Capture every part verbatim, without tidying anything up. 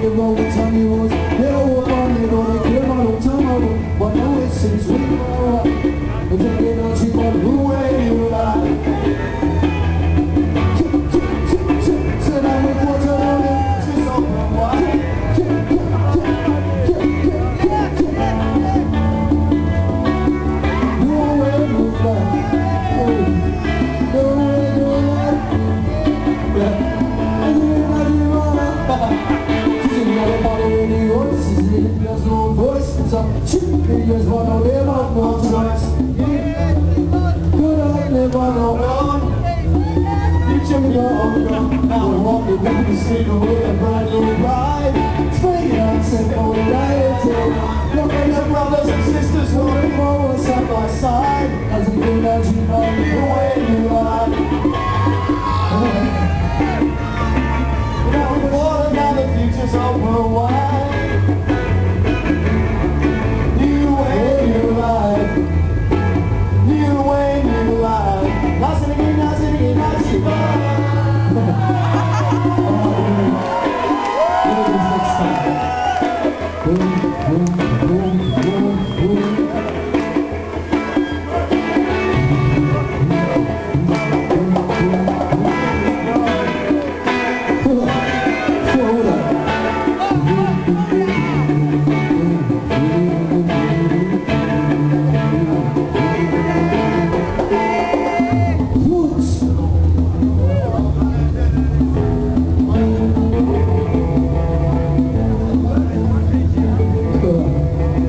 the road, tell me what's hell up on it, or they clear my long time over. But now it seems we grow up, and then they don't see what who way you like. So now we're quarter on it, just open wide. No way to back, no way to back. Yeah. There's no voice, some cheap videos want to live up more choice. Could I live on our own? You check it out, now we're walking down the street with a brand new bride. Spring out, sing on the diet. Look at your brothers and sisters walking forward side by side. As we do that, you know the way you are. Now we're falling out the future's open wide.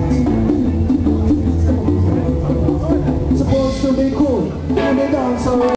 Supposed to be cool, and they dance around.